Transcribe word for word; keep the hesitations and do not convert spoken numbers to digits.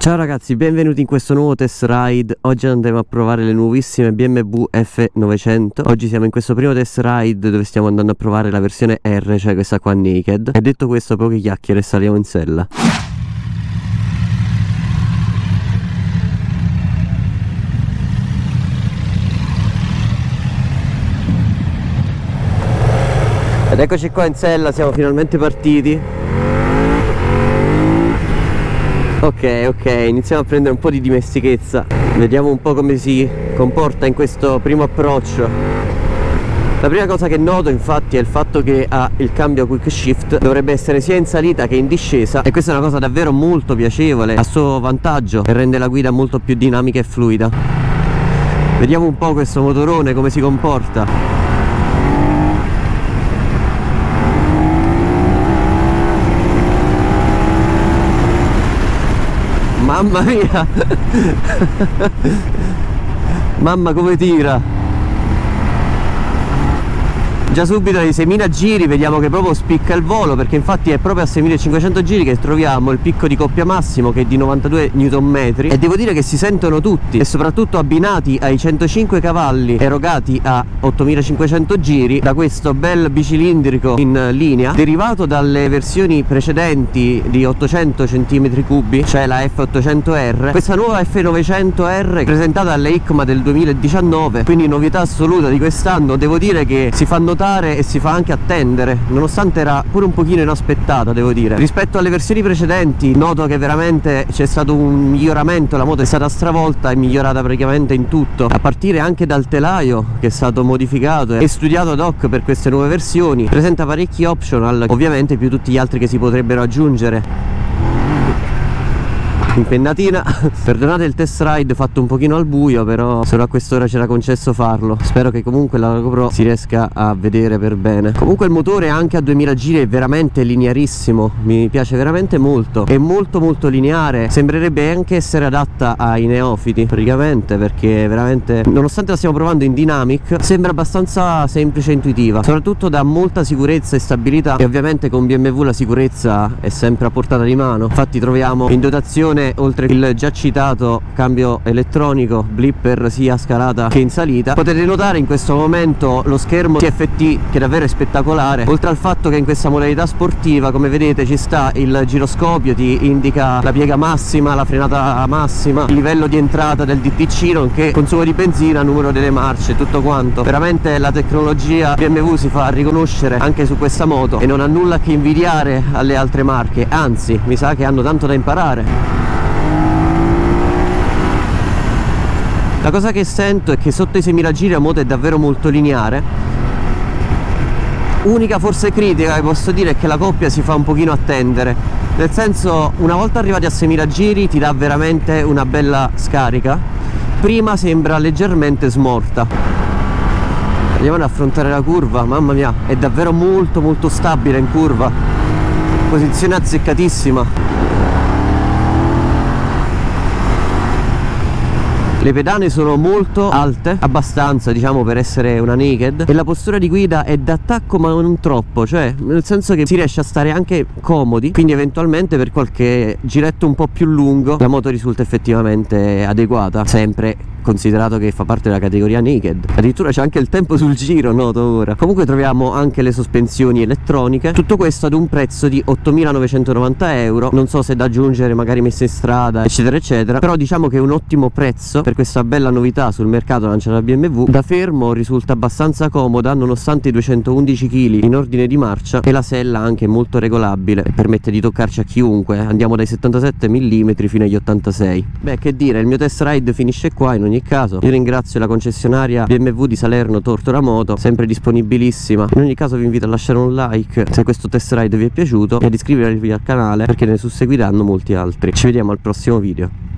Ciao ragazzi, benvenuti in questo nuovo test ride. Oggi andremo a provare le nuovissime B M W F novecento. Oggi siamo in questo primo test ride dove stiamo andando a provare la versione R, cioè questa qua naked. E detto questo, poche chiacchiere, saliamo in sella. Ed eccoci qua in sella, siamo finalmente partiti. Ok, ok, iniziamo a prendere un po' di dimestichezza. Vediamo un po' come si comporta in questo primo approccio. La prima cosa che noto infatti è il fatto che ha il cambio quick shift. Dovrebbe essere sia in salita che in discesa, e questa è una cosa davvero molto piacevole, a suo vantaggio, e rende la guida molto più dinamica e fluida. Vediamo un po' questo motorone come si comporta. Mamma mia. Mamma come tira. Già subito ai seimila giri vediamo che proprio spicca il volo, perché infatti è proprio a seimilacinquecento giri che troviamo il picco di coppia massimo, che è di novantadue newton metri, e devo dire che si sentono tutti, e soprattutto abbinati ai centocinque cavalli erogati a ottomilacinquecento giri da questo bel bicilindrico in linea, derivato dalle versioni precedenti di ottocento centimetri cubi, cioè la F ottocento R. Questa nuova F novecento R presentata alle I C M A del duemiladiciannove, quindi novità assoluta di quest'anno. Devo dire che si fa notare e si fa anche attendere, nonostante era pure un pochino inaspettata, devo dire. Rispetto alle versioni precedenti noto che veramente c'è stato un miglioramento, la moto è stata stravolta e migliorata praticamente in tutto, a partire anche dal telaio, che è stato modificato e studiato ad hoc per queste nuove versioni. Presenta parecchi optional, ovviamente, più tutti gli altri che si potrebbero aggiungere. Impennatina. Perdonate il test ride fatto un pochino al buio, però solo a quest'ora c'era concesso farlo. Spero che comunque la GoPro si riesca a vedere per bene. Comunque il motore anche a duemila giri è veramente linearissimo, mi piace veramente molto, è molto molto lineare. Sembrerebbe anche essere adatta ai neofiti praticamente, perché veramente, nonostante la stiamo provando in dynamic, sembra abbastanza semplice e intuitiva. Soprattutto dà molta sicurezza e stabilità, e ovviamente con B M W la sicurezza è sempre a portata di mano. Infatti troviamo in dotazione, oltre il già citato cambio elettronico, blipper sia scalata che in salita. Potete notare in questo momento lo schermo T F T, che davvero è spettacolare, oltre al fatto che in questa modalità sportiva, come vedete, ci sta il giroscopio, ti indica la piega massima, la frenata massima, il livello di entrata del D T C, nonché consumo di benzina, numero delle marce, tutto quanto. Veramente la tecnologia B M W si fa riconoscere anche su questa moto, e non ha nulla che invidiare alle altre marche, anzi mi sa che hanno tanto da imparare. La cosa che sento è che sotto i seimila giri la moto è davvero molto lineare. Unica forse critica che posso dire è che la coppia si fa un pochino attendere, nel senso, una volta arrivati a seimila giri ti dà veramente una bella scarica, prima sembra leggermente smorta. Andiamo ad affrontare la curva. Mamma mia, è davvero molto molto stabile in curva, posizione azzeccatissima. Le pedane sono molto alte, abbastanza diciamo per essere una naked, e la postura di guida è d'attacco ma non troppo, cioè nel senso che si riesce a stare anche comodi, quindi eventualmente per qualche giretto un po' più lungo la moto risulta effettivamente adeguata, sempre considerato che fa parte della categoria naked. Addirittura c'è anche il tempo sul giro, noto ora. Comunque troviamo anche le sospensioni elettroniche, tutto questo ad un prezzo di ottomilanovecentonovanta euro. Non so se da aggiungere magari messe in strada eccetera eccetera, però diciamo che è un ottimo prezzo per questa bella novità sul mercato lanciata da B M W. Da fermo risulta abbastanza comoda, nonostante i duecentoundici chili in ordine di marcia, e la sella anche molto regolabile e permette di toccarci a chiunque. Andiamo dai settantasette millimetri fino agli ottantasei. Beh, che dire, il mio test ride finisce qua. In ogni caso io ringrazio la concessionaria B M W di Salerno Tortora Moto, sempre disponibilissima. In ogni caso vi invito a lasciare un like se questo test ride vi è piaciuto, e ad iscrivervi al canale perché ne susseguiranno molti altri. Ci vediamo al prossimo video.